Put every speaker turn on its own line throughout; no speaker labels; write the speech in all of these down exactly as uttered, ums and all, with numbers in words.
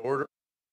Order.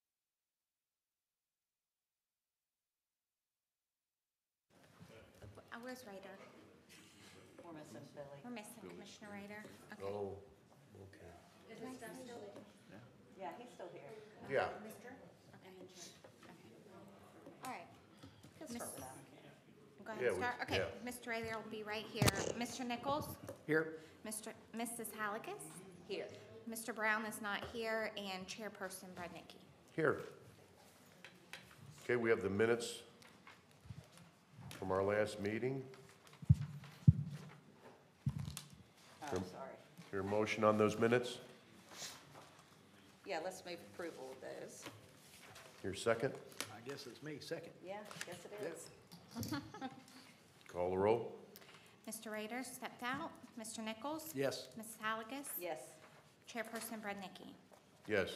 Uh, Where's Ryder?
We're missing Billy.
We're missing Commissioner Ryder. Okay.
Oh, okay.
Yeah, he's still here.
Yeah.
Mister? Okay. Okay. All right.
He'll
Miss-
start without him.
Go ahead
Yeah,
and
we-
start. Okay,
yeah.
Mister Ryder will be right here. Mister Nichols?
Here.
Mister Missus Halicus?
Here.
Mister Brown is not here, and Chairperson Brodnicki.
Here. Okay, we have the minutes from our last meeting.
Oh,
Sure.
sorry.
Your motion on those minutes?
Yeah, let's move approval of those.
Your second?
I guess it's me, second.
Yeah, yes it is.
Call the roll.
Mister Ryder stepped out. Mister Nichols?
Yes.
Missus Halicus?
Yes.
Chairperson Brodnicki.
Yes.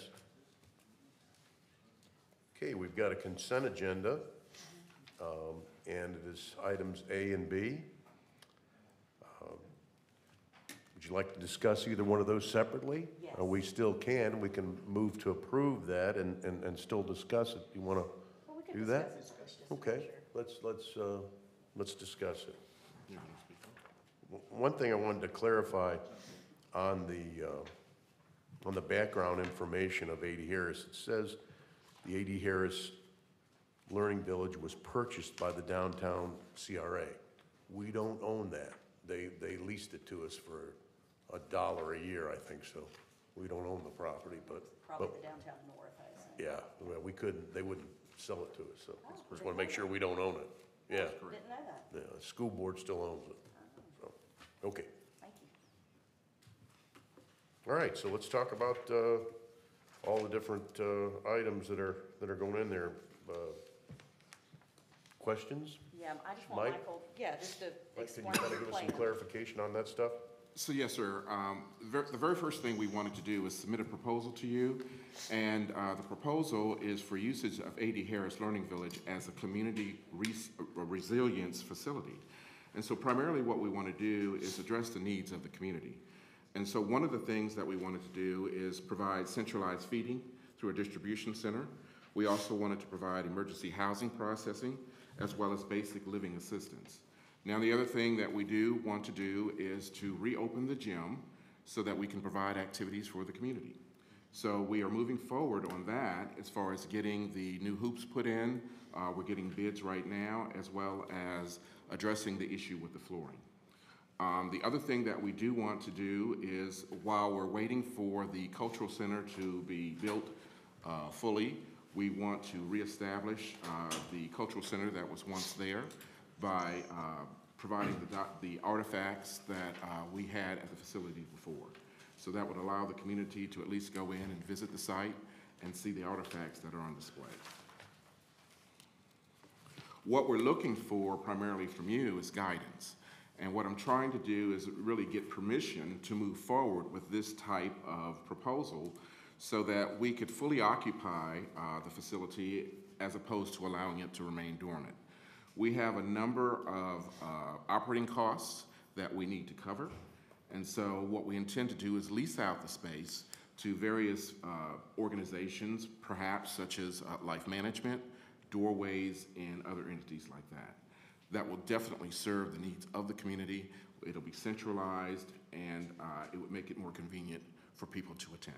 Okay, we've got a consent agenda, um, and it is items A and B. Um, Would you like to discuss either one of those separately?
Yes.
Uh, We still can. We can move to approve that and, and, and still discuss it. You want to
Well, we could
do that?
discuss it, just to make
Okay,
sure.
let's, let's, uh, let's discuss it. W- One thing I wanted to clarify on the, uh, on the background information of A D Harris, it says the A D Harris Learning Village was purchased by the downtown C R A. We don't own that. They, they leased it to us for a dollar a year, I think so. We don't own the property, but,
Probably
but,
the downtown north, I assume.
yeah, well, we couldn't, they wouldn't sell it to us, so
Oh,
just want to make sure we don't own it. Yeah,
Didn't know that.
yeah, the school board still owns it, so, okay.
Thank you.
All right, so let's talk about uh, all the different uh, items that are, that are going in there. Uh, Questions?
Yeah, I just want
Mike?
Michael, yeah, just to
Mike, could you
explain
kind
the
of give us some
plan.
clarification on that stuff?
So yes, sir. Um, ver- The very first thing we wanted to do was submit a proposal to you, and uh, the proposal is for usage of A D Harris Learning Village as a community res- uh, resilience facility. And so primarily what we want to do is address the needs of the community. And so one of the things that we wanted to do is provide centralized feeding through a distribution center. We also wanted to provide emergency housing processing, as well as basic living assistance. Now, the other thing that we do want to do is to reopen the gym so that we can provide activities for the community. So we are moving forward on that as far as getting the new hoops put in. Uh, we're getting bids right now, as well as addressing the issue with the flooring. Um, the other thing that we do want to do is, while we're waiting for the cultural center to be built uh, fully, we want to reestablish uh, the cultural center that was once there by uh, providing the, doc- the artifacts that uh, we had at the facility before. So that would allow the community to at least go in and visit the site and see the artifacts that are on display. What we're looking for primarily from you is guidance. And what I'm trying to do is really get permission to move forward with this type of proposal so that we could fully occupy uh, the facility as opposed to allowing it to remain dormant. We have a number of uh, operating costs that we need to cover. And so what we intend to do is lease out the space to various uh, organizations, perhaps such as uh, Life Management, Doorways, and other entities like that. That will definitely serve the needs of the community. It'll be centralized, and uh, it would make it more convenient for people to attend.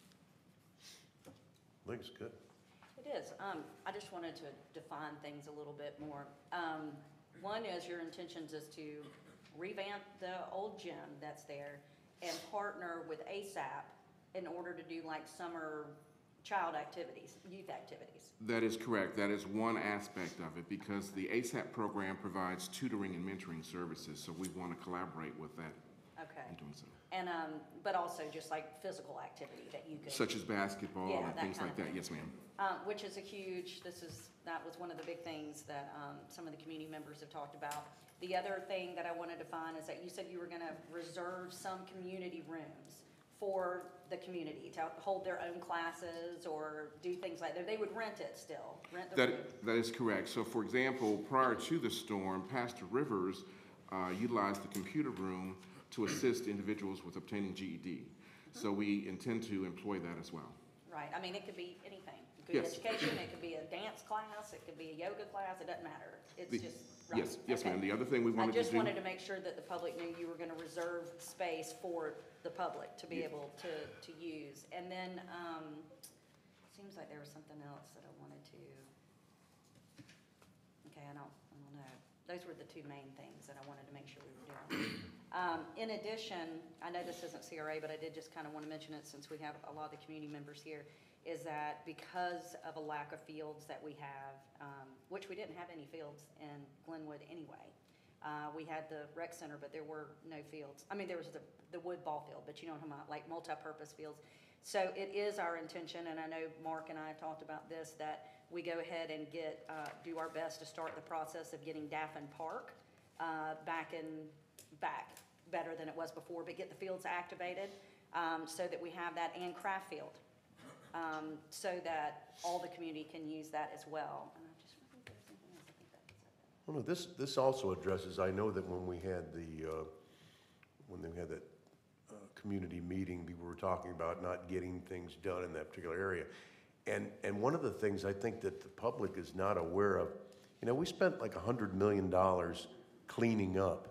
I think it's good.
It is. Um, I just wanted to define things a little bit more. Um, one is your intentions is to revamp the old gym that's there and partner with ASAP in order to do like summer child activities, youth activities.
That is correct. That is one aspect of it, because the ASAP program provides tutoring and mentoring services, so we want to collaborate with that
Okay.
in doing so.
And, um, but also just like physical activity that you could.
Such as basketball
Yeah,
and
that
things
kind
like
of
that.
thing.
Yes, ma'am.
Um, which is a huge, this is, that was one of the big things that, um, some of the community members have talked about. The other thing that I wanted to find is that you said you were gonna reserve some community rooms for the community to hold their own classes or do things like that. They would rent it still, rent the room.
That, that is correct. So for example, prior to the storm, Pastor Rivers uh, utilized the computer room to assist individuals with obtaining G E D. So we intend to employ that as well.
Right, I mean, it could be anything. It could be
Yes.
education, it could be a dance class, it could be a yoga class, it doesn't matter. It's
The-
just, right.
Yes, yes,
okay.
ma'am. The other thing we
I
wanted to do.
just wanted to make sure that the public knew you were gonna reserve space for the public to be
Yeah.
able to, to use. And then, um, seems like there was something else that I wanted to, okay, I don't, I don't know. Those were the two main things that I wanted to make sure we were doing. Um, in addition, I know this isn't C R A, but I did just kind of want to mention it since we have a lot of the community members here, is that because of a lack of fields that we have, um, which we didn't have any fields in Glenwood anyway. Uh, we had the rec center, but there were no fields. I mean, there was the, the wood ball field, but you know what I'm talking about, like multi-purpose fields. So it is our intention, and I know Mark and I talked about this, that we go ahead and get, uh, do our best to start the process of getting Daffin Park, uh, back in, back better than it was before, but get the fields activated, um, so that we have that, and craft field, um, so that all the community can use that as well. And I just wonder if there's anything else. I think that's it.
Well, no, this, this also addresses, I know that when we had the, uh, when they had that uh, community meeting, we were talking about not getting things done in that particular area. And, and one of the things I think that the public is not aware of, you know, we spent like a hundred million dollars cleaning up,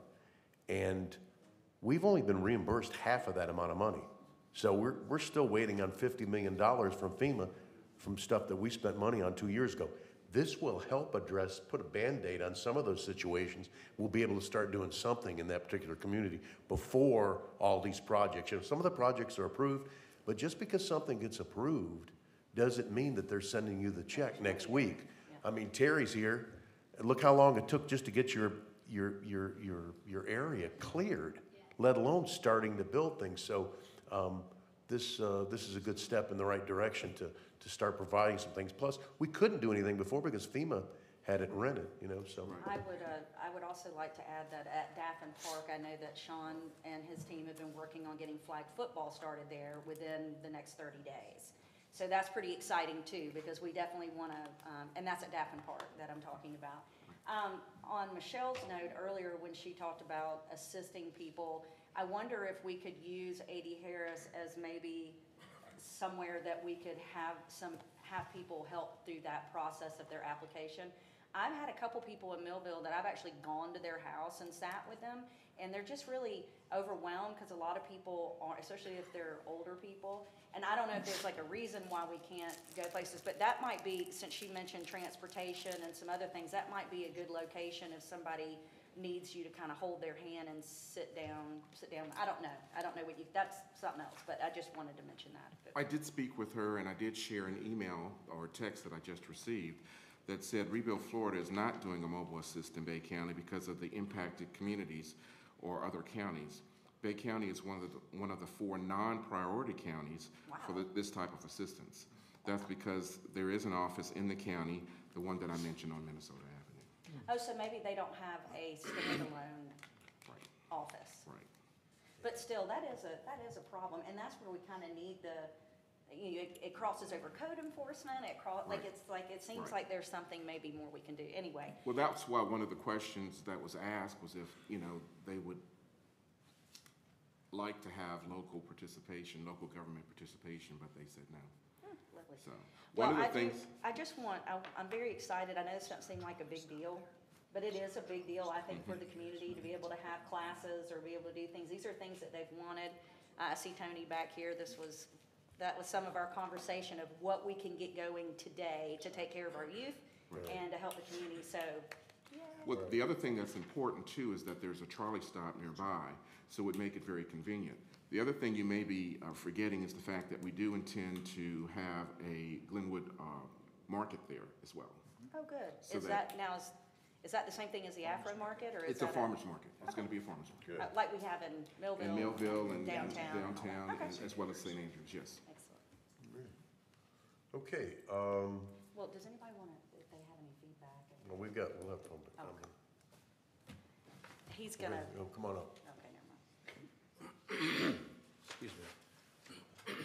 and we've only been reimbursed half of that amount of money. So we're, we're still waiting on fifty million dollars from FEMA from stuff that we spent money on two years ago. This will help address, put a Band-Aid on some of those situations. We'll be able to start doing something in that particular community before all these projects. You know, some of the projects are approved, but just because something gets approved doesn't mean that they're sending you the check next week. I mean, Terry's here, and look how long it took just to get your, your, your, your, your area cleared, let alone starting to build things. So um, this, uh, this is a good step in the right direction to, to start providing some things. Plus, we couldn't do anything before because FEMA had it rented, you know, so.
I would, uh, I would also like to add that at Daffin Park, I know that Sean and his team have been working on getting flag football started there within the next thirty days. So that's pretty exciting too, because we definitely want to, um, and that's at Daffin Park that I'm talking about. Um, on Michelle's note earlier, when she talked about assisting people, I wonder if we could use A D Harris as maybe somewhere that we could have some, have people help through that process of their application. I've had a couple people in Millville that I've actually gone to their house and sat with them, and they're just really overwhelmed because a lot of people are, especially if they're older people. And I don't know if there's like a reason why we can't go places, but that might be, since she mentioned transportation and some other things, that might be a good location if somebody needs you to kind of hold their hand and sit down, sit down. I don't know. I don't know what you, that's something else, but I just wanted to mention that.
I did speak with her, and I did share an email or a text that I just received that said Rebuild Florida is not doing a mobile assist in Bay County because of the impacted communities or other counties. Bay County is one of the, one of the four non-priority counties for
Wow.
the, this type of assistance. That's because there is an office in the county, the one that I mentioned on Minnesota Avenue.
Oh, so maybe they don't have a standalone
Right,
office.
right.
But still, that is a, that is a problem, and that's where we kind of need the, you know, it, it crosses over code enforcement, it cross, like,
Right.
it's like, it seems
Right.
like there's something maybe more we can do. Anyway,
Well, that's why one of the questions that was asked was if, you know, they would like to have local participation, local government participation, but they said no.
hmm, lovely.
So,
Well,
one of
I
the
do,
things,
I just want, I, I'm very excited, I know this doesn't seem like a big deal, but it is a big deal, I think, for the community to be able to have classes or be able to do things. These are things that they've wanted. Uh, I see Tony back here, this was, that was some of our conversation of what we can get going today to take care of our youth and to help the community, so, yeah.
well, the other thing that's important too is that there's a trolley stop nearby, so it would make it very convenient. The other thing you may be uh, forgetting is the fact that we do intend to have a Glenwood uh, market there as well.
Oh, good.
So
Is
that-
that, now, is, is that the same thing as the Afro Market, or is
It's a
that
farmer's market. It's gonna be a farmer's market.
Good.
uh, like we have in Millville?
In Millville and and
Downtown?
downtown,
Okay.
as- as well as Saint Andrews, yes.
Excellent.
Okay, um,
Well, does anybody want to, if they have any feedback?
well, we've got, we'll have public
Okay.
comment.
He's gonna,
Oh, come on up.
okay, never mind.
Excuse me.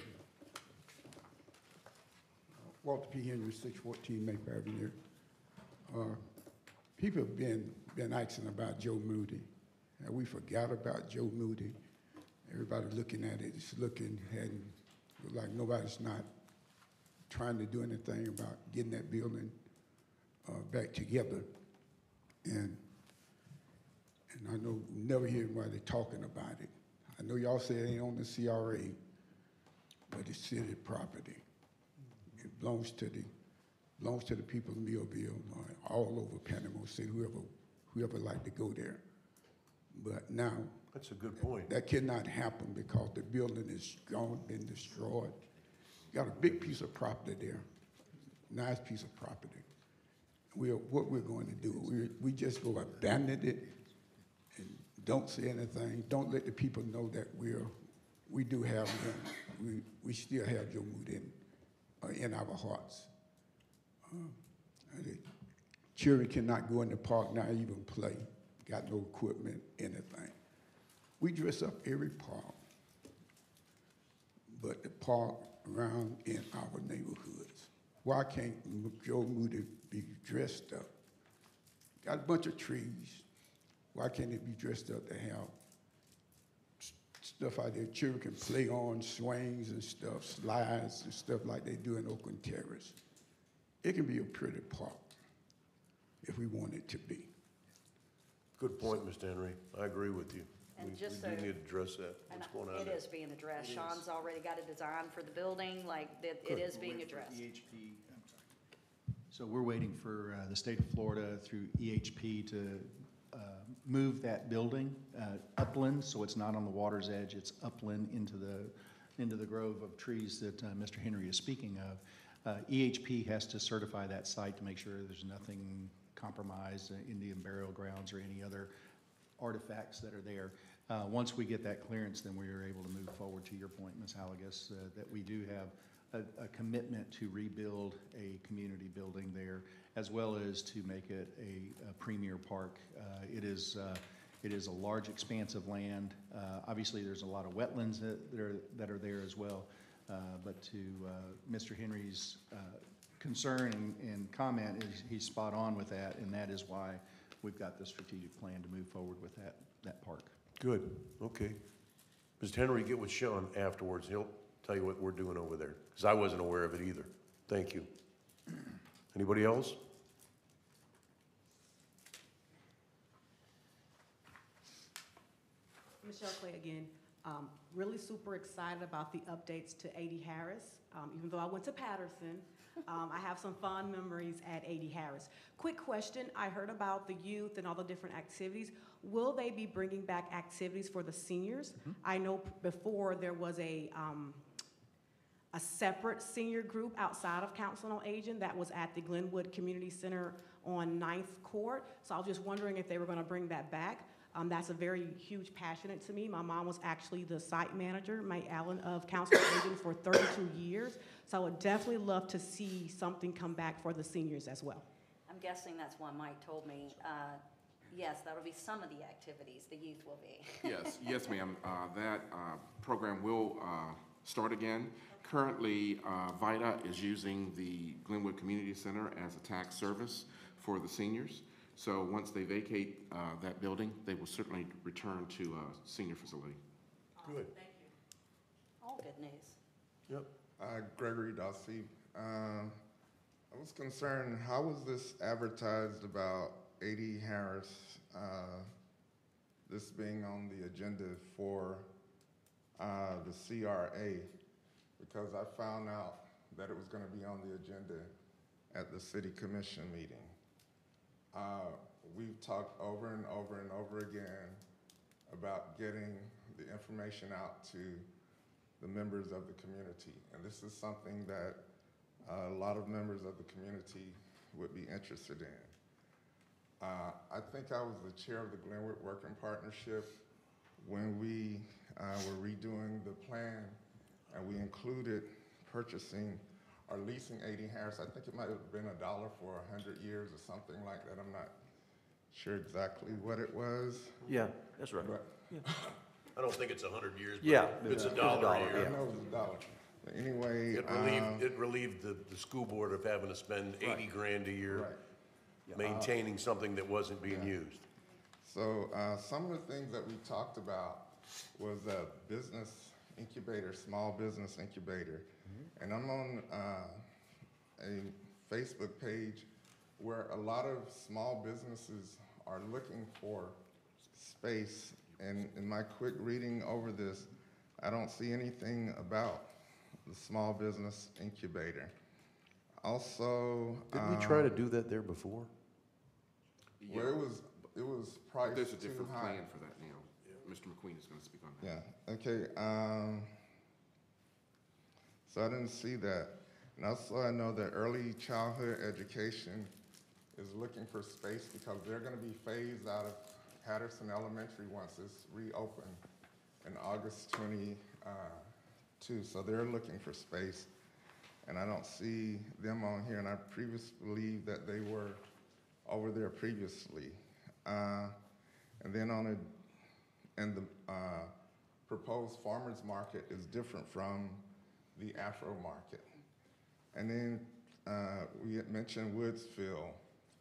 Walter P. Henry, six fourteen Maple Avenue. Uh, People have been, been asking about Joe Moody. And we forgot about Joe Moody. Everybody looking at it, it's looking, and look like nobody's not trying to do anything about getting that building uh, back together. And and I know never hear anybody talking about it. I know y'all say it ain't on the C R A, but it's city property. It belongs to the belongs to the people of Millville, uh, all over Panama City, whoever whoever like to go there. But now
That's a good point.
that cannot happen because the building is gone, been destroyed. Got a big piece of property there, nice piece of property. We're, what we're going to do, we, we just go abandon it and don't say anything. Don't let the people know that we're, we do have them. We, we still have Joe Moody in, uh, in our hearts. Uh, the children cannot go in the park now, even play. Got no equipment, anything. We dress up every park, but the park around in our neighborhoods. Why can't Joe Moody be dressed up? Got a bunch of trees. Why can't it be dressed up to have s- stuff out there children can play on, swings and stuff, slides and stuff like they do in Oakland Terrace? It can be a pretty park if we want it to be.
Good point, Mister Henry. I agree with you.
And
We-
just
We do
so-
need to address that.
And
What's going on
it
there?
is being addressed. Sean's already got a design for the building, like, it, it is being addressed.
E H P, I'm sorry. So we're waiting for uh, the state of Florida through E H P to uh, move that building uh, upland, so it's not on the water's edge, it's upland into the, into the grove of trees that uh, Mister Henry is speaking of. Uh, E H P has to certify that site to make sure there's nothing compromised, uh, Indian burial grounds or any other artifacts that are there. Uh, once we get that clearance, then we are able to move forward, to your point, Miz Halligus, uh, that we do have a, a commitment to rebuild a community building there, as well as to make it a, a premier park. Uh, it is uh, it is a large expanse of land. Uh, obviously, there's a lot of wetlands that, that, are, that are there as well. Uh, but to uh, Mister Henry's uh, concern and, and comment, is he's spot on with that, and that is why we've got the strategic plan to move forward with that, that park.
Good, okay. Mister Henry, get with Sean afterwards. He'll tell you what we're doing over there, because I wasn't aware of it either. Thank you. Anybody else?
Michelle Clay again. Um, really super excited about the updates to A D Harris. Um, even though I went to Patterson, um, I have some fond memories at A D Harris. Quick question, I heard about the youth and all the different activities. Will they be bringing back activities for the seniors? Mm-hmm. I know p- before there was a, um, a separate senior group outside of Council on Aging that was at the Glenwood Community Center on ninth Court. So I was just wondering if they were gonna bring that back. Um, that's a very huge passionate to me. My mom was actually the site manager, May Allen, of Council on Aging for thirty-two years. So I would definitely love to see something come back for the seniors as well.
I'm guessing that's why Mike told me, uh, yes, that'll be some of the activities the youth will be.
Yes, yes, ma'am. Uh, That uh, program will uh, start again. Currently, uh, VITA is using the Glenwood Community Center as a tax service for the seniors. So once they vacate uh, that building, they will certainly return to a senior facility.
Good.
Thank you.
All good news.
Yep.
Uh, Gregory Dossie. Um, I was concerned, how was this advertised about A D Harris, uh, this being on the agenda for uh, the C R A? Because I found out that it was going to be on the agenda at the city commission meeting. Uh, we've talked over and over and over again about getting the information out to the members of the community. And this is something that uh, a lot of members of the community would be interested in. Uh, I think I was the chair of the Glenwood Working Partnership when we uh, were redoing the plan, and we included purchasing or leasing A D Harris. I think it might have been a dollar for a hundred years or something like that. I'm not sure exactly what it was.
Yeah, that's right.
But
I don't think it's a hundred years,
Yeah.
but it's a
It's a
dollar
dollar,
a
I
year.
know it was a dollar. But anyway,
It
um,
relieved, it relieved the, the school board of having to spend eighty grand a year
right.
maintaining something that wasn't being
Yeah.
used.
So uh, some of the things that we talked about was a business incubator, small business incubator. And I'm on uh, a Facebook page where a lot of small businesses are looking for space. And in my quick reading over this, I don't see anything about the small business incubator. Also,
Didn't we try to
um,
do that there before?
well, it was it was
But
priced
there's a
too
different
high.
plan for that now. Mister McQueen is gonna speak on that.
Yeah, okay, um, so I didn't see that. And also I know that early childhood education is looking for space because they're gonna be phased out of Patterson Elementary once it's reopened in August twenty-two, so they're looking for space. And I don't see them on here, and I previously believed that they were over there previously. Uh, and then on a, and the uh, proposed farmers market is different from the Afro market. And then uh, we had mentioned Woodsville.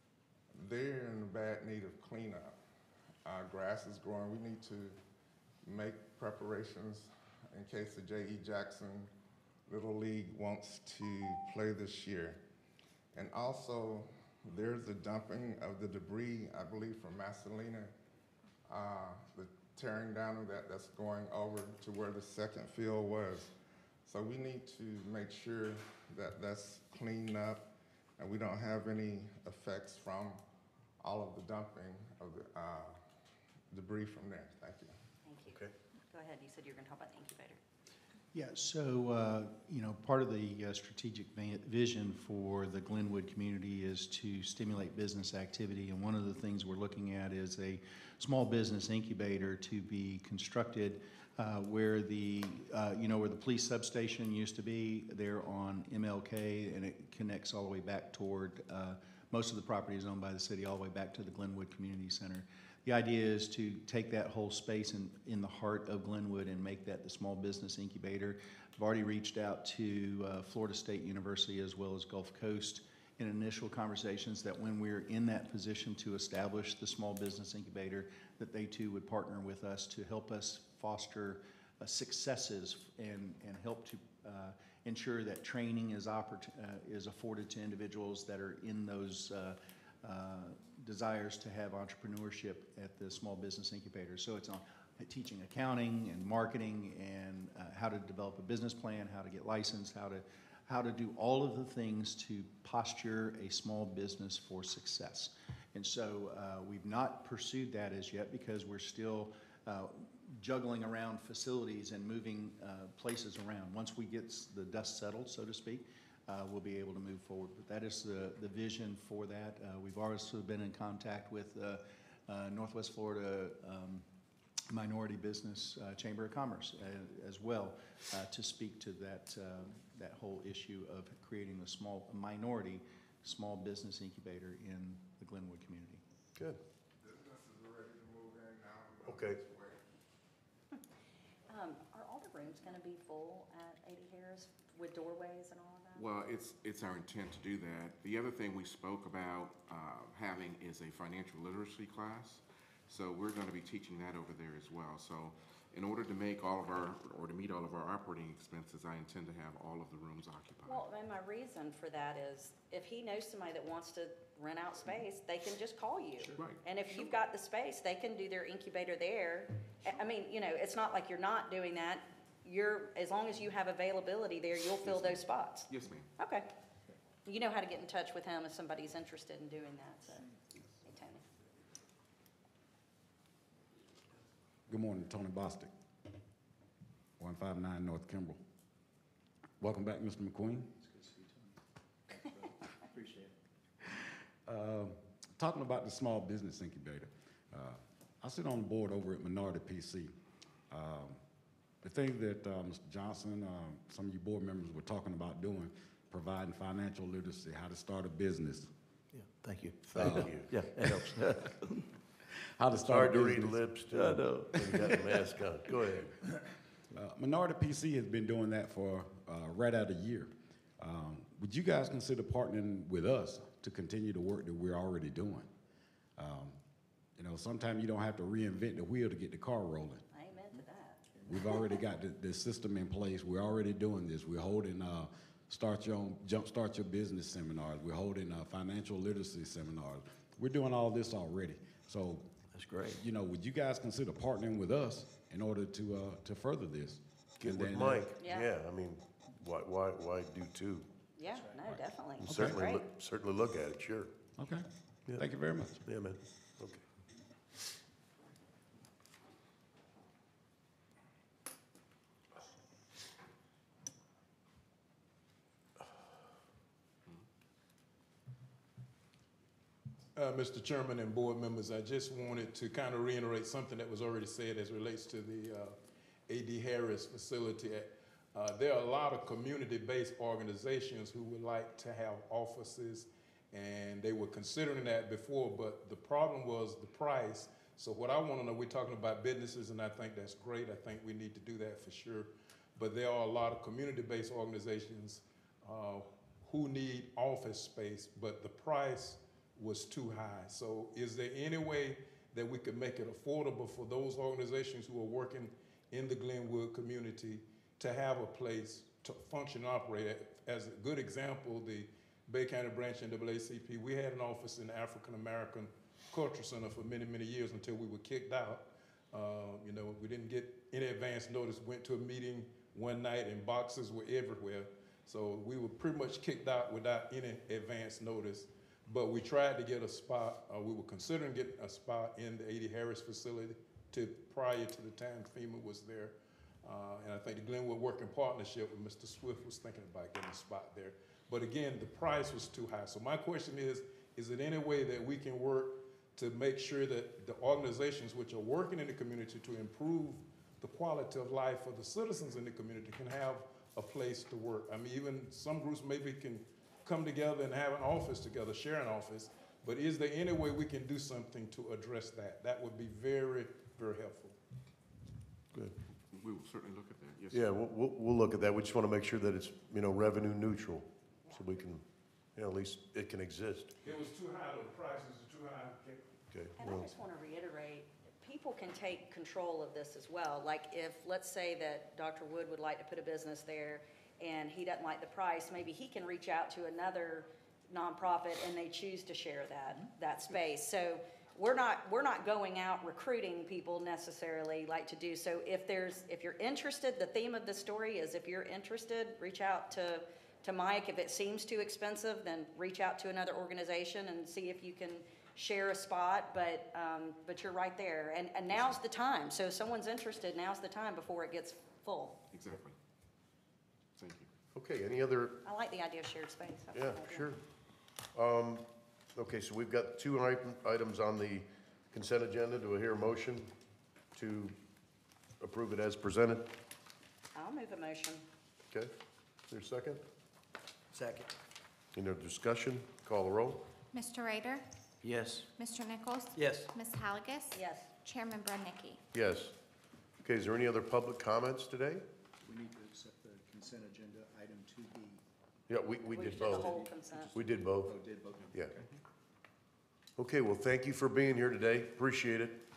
They're in bad need of cleanup. Uh, grass is growing. We need to make preparations in case the J E Jackson Little League wants to play this year. And also, there's the dumping of the debris, I believe, from Masalina, uh, the tearing down of that, that's going over to where the second field was. So we need to make sure that that's cleaned up and we don't have any effects from all of the dumping of the uh, debris from there. Thank you.
Thank you.
Okay.
Go ahead, you said you were gonna talk about the incubator.
Yeah, so, uh, you know, part of the uh, strategic va- vision for the Glenwood community is to stimulate business activity. And one of the things we're looking at is a small business incubator to be constructed uh, where the, uh, you know, where the police substation used to be, there on M L K, and it connects all the way back toward, uh, most of the property is owned by the city, all the way back to the Glenwood Community Center. The idea is to take that whole space in, in the heart of Glenwood and make that the small business incubator. I've already reached out to uh, Florida State University as well as Gulf Coast in initial conversations that when we're in that position to establish the small business incubator, that they too would partner with us to help us foster uh, successes and, and help to uh, ensure that training is, oppor- uh, is afforded to individuals that are in those uh, uh, desires to have entrepreneurship at the small business incubator. So it's on teaching accounting and marketing and uh, how to develop a business plan, how to get licensed, how to how to do all of the things to posture a small business for success. And so uh, we've not pursued that as yet because we're still uh, juggling around facilities and moving uh, places around. Once we get the dust settled, so to speak, Uh, we'll be able to move forward. But that is the, the vision for that. Uh, we've also been in contact with uh, uh, Northwest Florida um, Minority Business uh, Chamber of Commerce uh, as well uh, to speak to that, uh, that whole issue of creating a small a minority small business incubator in the Glenwood community.
Good.
Businesses are ready to move in now.
Okay.
Um, are all the rooms gonna be full at eighty Harris with doorways and all of that?
Well, it's, it's our intent to do that. The other thing we spoke about uh, having is a financial literacy class. So we're going to be teaching that over there as well. So in order to make all of our, or to meet all of our operating expenses, I intend to have all of the rooms occupied.
Well, and my reason for that is, if he knows somebody that wants to rent out space, they can just call you.
Right.
And if you've got the space, they can do their incubator there. I- I mean, you know, it's not like you're not doing that. You're, as long as you have availability there, you'll fill those spots.
Yes, ma'am.
Okay. You know how to get in touch with him if somebody's interested in doing that, so. Hey, Tony.
Good morning, Tony Bostic, one five nine North Kimball. Welcome back, Mister McQueen.
Appreciate it.
Uh, Talking about the small business incubator, uh, I sit on the board over at Minority P C. Um, The thing that uh, Mister Johnson, uh, some of you board members were talking about doing, providing financial literacy, how to start a business,
Yeah, thank you.
Thank you.
Yeah, it helps.
how to
It's
start
hard
a
to read
business.
lips, too.
I know.
When you got the mask on. Go ahead.
Uh, Minority P C has been doing that for uh, right at a year. Um, would you guys consider partnering with us to continue the work that we're already doing? Um, you know, sometimes you don't have to reinvent the wheel to get the car rolling.
Amen to that.
We've already got the, the system in place. We're already doing this. We're holding uh, start your own, jumpstart your business seminars. We're holding uh, financial literacy seminars. We're doing all this already. So,
That's great.
you know, would you guys consider partnering with us in order to, uh, to further this?
Get
And
with
then, uh,
Mike.
Yeah.
Yeah, I mean, why, why, why do two?
Yeah, no, definitely.
Certainly,
Great.
look- certainly look at it, sure.
Okay,
Yeah.
thank you very much.
Yeah, man, okay.
Uh, Mister Chairman and board members, I just wanted to kind of reiterate something that was already said as relates to the uh, A D Harris facility. Uh, There are a lot of community-based organizations who would like to have offices, and they were considering that before, but the problem was the price. So what I want to know, we're talking about businesses, and I think that's great. I think we need to do that for sure. But there are a lot of community-based organizations uh, who need office space, but the price was too high. So is there any way that we could make it affordable for those organizations who are working in the Glenwood community to have a place to function and operate? As a good example, the Bay County Branch N double A C P, we had an office in the African American Cultural Center for many, many years until we were kicked out. Uh, you know, we didn't get any advance notice, went to a meeting one night and boxes were everywhere. So we were pretty much kicked out without any advance notice. But we tried to get a spot, uh, we were considering getting a spot in the A D Harris facility to, prior to the time FEMA was there. Uh, and I think the Glenwood Working Partnership with Mister Swift was thinking about getting a spot there. But again, the price was too high. So my question is, is it any way that we can work to make sure that the organizations which are working in the community to improve the quality of life for the citizens in the community can have a place to work? I mean, even some groups maybe can come together and have an office together, share an office, but is there any way we can do something to address that? That would be very, very helpful.
Good.
We will certainly look at that, yes.
Yeah, we'll, we'll, we'll look at that. We just want to make sure that it's, you know, revenue neutral, so we can, you know, at least it can exist.
It was too high, the prices are too high.
Okay,
And I
well,
just want to reiterate, people can take control of this as well. Like if, let's say that Doctor Wood would like to put a business there and he doesn't like the price, maybe he can reach out to another nonprofit and they choose to share that, that space. So we're not, we're not going out recruiting people necessarily like to do. So if there's, if you're interested, the theme of the story is if you're interested, reach out to, to Mike. If it seems too expensive, then reach out to another organization and see if you can share a spot, but, um, but you're right there. And, and now's the time. So if someone's interested, now's the time before it gets full.
Exactly. Thank you.
okay, any other,
I like the idea of shared space. That's a
yeah,
good idea.
sure. Um, okay, so we've got two item- items on the consent agenda. Do I hear a motion to approve it as presented?
I'll move a motion.
Okay, is there a second?
Second.
Any other discussion? Call the roll.
Mister Rader?
Yes.
Mister Nichols?
Yes.
Miz Halagus?
Yes.
Chairman Brudnicki?
Yes. Okay, is there any other public comments today?
We need to accept the consent agenda, item two B.
Yeah, we, we did
the
both.
whole consent.
We did both.
Oh, did both?
Yeah.
Okay.
Okay, well, thank you for being here today. Appreciate it.